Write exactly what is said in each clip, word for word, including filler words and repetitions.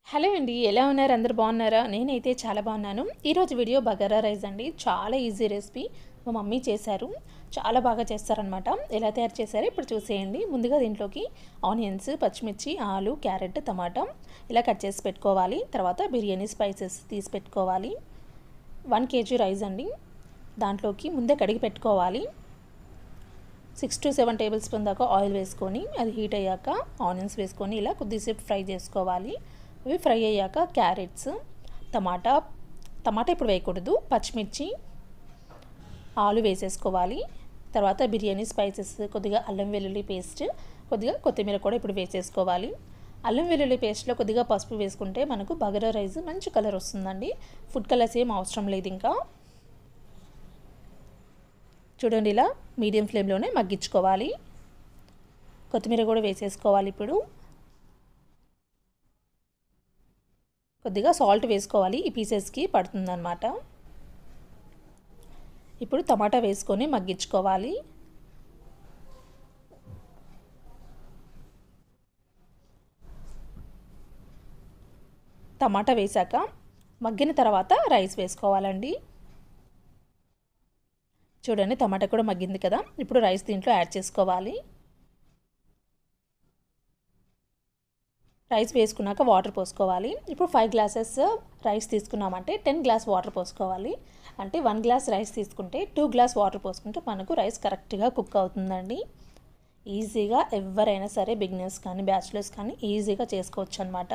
Hello అండి, ఎలా ఉన్నారు? అందరూ బాగున్నారా? నేనైతే చాలా బాగున్నాను. ఈరోజు వీడియో బగారా రైస్ అండి. చాలా ఈజీ రెసిపీ. మా మమ్మీ చేశారు. చాలా బాగా చేస్తారనమాట. ఎలా తయారు చేశారో ఇప్పుడు చూసేయండి. ముందుగా దీంట్లోకి ఆనియన్స్, పచ్చిమిర్చి, ఆలు, క్యారెట్, టమాటా ఇలా కట్ చేసి పెట్టుకోవాలి. తర్వాత బిర్యానీ స్పైసెస్ తీసి పెట్టుకోవాలి. వన్ కేజీ రైస్ అండి. దాంట్లోకి ముందే కడిగి పెట్టుకోవాలి. Six to seven tablespoon దాకా ఆయిల్ వేసుకొని అది హీట్ అయ్యాక ఆనియన్స్ వేసుకొని ఇలా కొద్దిసేపు ఫ్రై చేసుకోవాలి. ఇవి ఫ్రై అయ్యాక క్యారెట్స్, టమాటా టమాటా ఇప్పుడు వేయకూడదు, పచ్చిమిర్చి, ఆలు వేసేసుకోవాలి. తర్వాత బిర్యానీ స్పైసెస్, కొద్దిగా అల్లం వెల్లుల్లి పేస్ట్, కొద్దిగా కొత్తిమీర కూడా ఇప్పుడు వేసేసుకోవాలి. అల్లం వెల్లుల్లి పేస్ట్లో కొద్దిగా పసుపు వేసుకుంటే మనకు బగారా రైస్ మంచి కలర్ వస్తుందండి. ఫుడ్ కలర్స్ ఏం అవసరం లేదు. ఇంకా చూడండి, ఇలా మీడియం ఫ్లేమ్లోనే మగ్గించుకోవాలి. కొత్తిమీర కూడా వేసేసుకోవాలి. ఇప్పుడు కొద్దిగా సాల్ట్ వేసుకోవాలి, ఈ పీసెస్కి పడుతుందన్నమాట. ఇప్పుడు టమాటా వేసుకొని మగ్గించుకోవాలి. టమాటా వేసాక మగ్గిన తర్వాత రైస్ వేసుకోవాలండి. చూడండి, టమాటా కూడా మగ్గింది కదా. ఇప్పుడు రైస్ దీంట్లో యాడ్ చేసుకోవాలి. రైస్ వేసుకున్నాక వాటర్ పోసుకోవాలి. ఇప్పుడు ఫైవ్ గ్లాసెస్ రైస్ తీసుకున్నామంటే టెన్ గ్లాస్ వాటర్ పోసుకోవాలి. అంటే వన్ గ్లాస్ రైస్ తీసుకుంటే టూ గ్లాస్ వాటర్ పోసుకుంటే మనకు రైస్ కరెక్ట్గా కుక్ అవుతుందండి. ఈజీగా ఎవరైనా సరే, బిగినర్స్ కానీ బ్యాచిలర్స్ కానీ ఈజీగా చేసుకోవచ్చు అనమాట.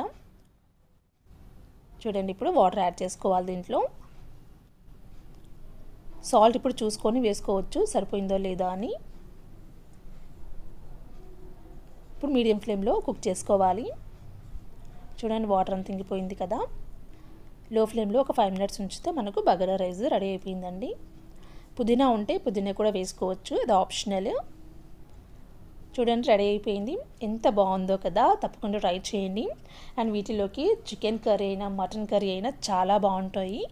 చూడండి, ఇప్పుడు వాటర్ యాడ్ చేసుకోవాలి. దీంట్లో సాల్ట్ ఇప్పుడు చూసుకొని వేసుకోవచ్చు, సరిపోయిందో లేదా అని. ఇప్పుడు మీడియం ఫ్లేమ్లో కుక్ చేసుకోవాలి. చూడండి, వాటర్ అంతా ఇంకిపోయింది కదా. లో ఫ్లేమ్లో ఒక ఫైవ్ మినిట్స్ ఉంచితే మనకు బగారా రైస్ రెడీ అయిపోయిందండి. పుదీనా ఉంటే పుదీనా కూడా వేసుకోవచ్చు, అది ఆప్షనల్. చూడండి, రెడీ అయిపోయింది. ఎంత బాగుందో కదా, తప్పకుండా ట్రై చేయండి. అండ్ వీటిలోకి చికెన్ కర్రీ అయినా మటన్ కర్రీ అయినా చాలా బాగుంటాయి.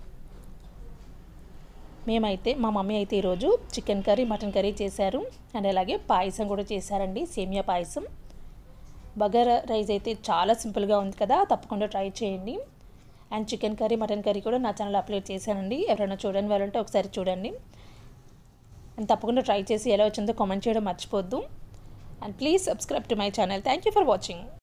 మేమైతే మా మమ్మీ అయితే ఈరోజు చికెన్ కర్రీ, మటన్ కర్రీ చేశారు. అండ్ అలాగే పాయసం కూడా చేశారండి, సేమియా పాయసం. బగారా రైస్ అయితే చాలా సింపుల్గా ఉంది కదా, తప్పకుండా ట్రై చేయండి. And chicken curry, mutton curry కూడా నా ఛానల్ అప్లోడ్ చేశానండి. ఎవరైనా చూడని వాళ్ళంటే ఒకసారి చూడండి. అండ్ తప్పకుండా ట్రై చేసి ఎలా వచ్చిందో కామెంట్ చేయడం మర్చిపోద్దు. And please subscribe to my channel. Thank you for watching.